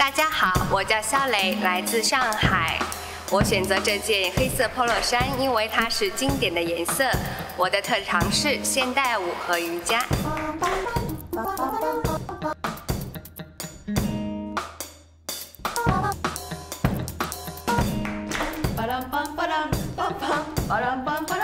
大家好，我叫肖雷，来自上海。我选择这件黑色 polo 衫，因为它是经典的颜色。我的特长是现代舞和瑜伽。巴啷梆巴啷梆梆，巴啷梆梆